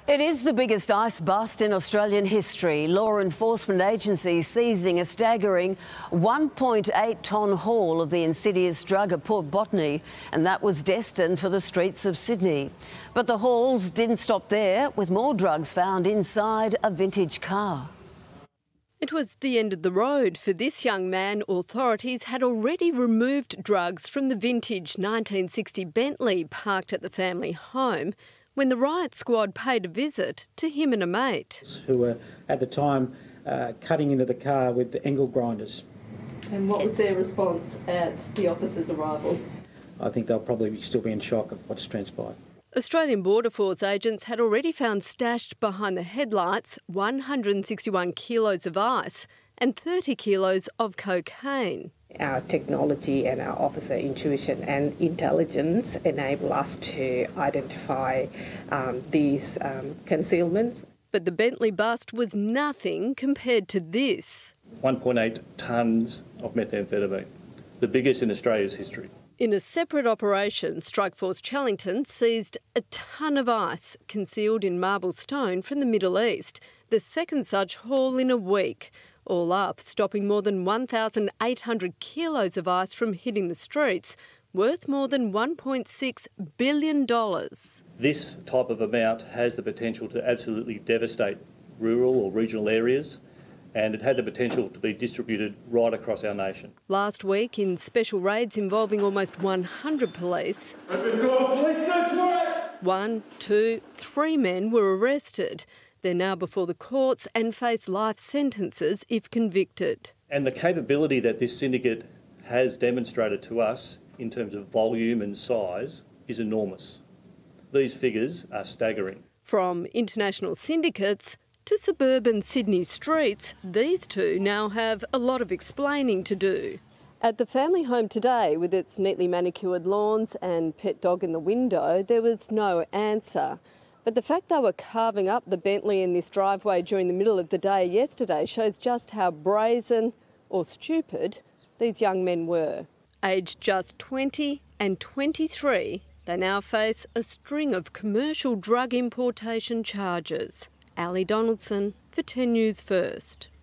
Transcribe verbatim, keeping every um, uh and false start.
It is the biggest ice bust in Australian history. Law enforcement agencies seizing a staggering one point eight tonne haul of the insidious drug at Port Botany, and that was destined for the streets of Sydney. But the hauls didn't stop there, with more drugs found inside a vintage car. It was the end of the road for this young man. Authorities had already removed drugs from the vintage nineteen sixty Bentley parked at the family home when the riot squad paid a visit to him and a mate. Who were at the time uh, cutting into the car with the angle grinders. And what was their response at the officers' arrival? I think they'll probably still be in shock of what's transpired. Australian Border Force agents had already found stashed behind the headlights one hundred sixty-one kilos of ice and thirty kilos of cocaine. Our technology and our officer intuition and intelligence enable us to identify um, these um, concealments. But the Bentley bust was nothing compared to this. one point eight tonnes of methamphetamine, the biggest in Australia's history. In a separate operation, Strike Force Chellington seized a tonne of ice concealed in marble stone from the Middle East, the second such haul in a week. All up, stopping more than one thousand eight hundred kilos of ice from hitting the streets, worth more than one point six billion dollars. This type of amount has the potential to absolutely devastate rural or regional areas, and it had the potential to be distributed right across our nation. Last week, in special raids involving almost one hundred police, one, two, three men were arrested. They're now before the courts and face life sentences if convicted. And the capability that this syndicate has demonstrated to us in terms of volume and size is enormous. These figures are staggering. From international syndicates to suburban Sydney streets, these two now have a lot of explaining to do. At the family home today, with its neatly manicured lawns and pet dog in the window, there was no answer. But the fact they were carving up the Bentley in this driveway during the middle of the day yesterday shows just how brazen or stupid these young men were. Aged just twenty and twenty-three, they now face a string of commercial drug importation charges. Ali Donaldson for ten News First.